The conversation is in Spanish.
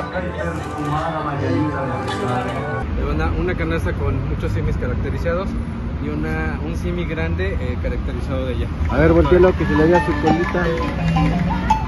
Una carnaza con muchos simis caracterizados y un simi grande caracterizado de ella. A ver, voltealo que se le vea su colita.